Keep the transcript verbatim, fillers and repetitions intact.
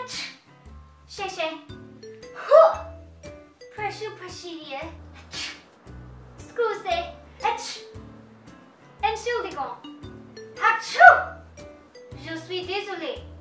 Cherchez. Pressure, pressure. Scousez. Entschuldigung. Achou. Je suis désolée.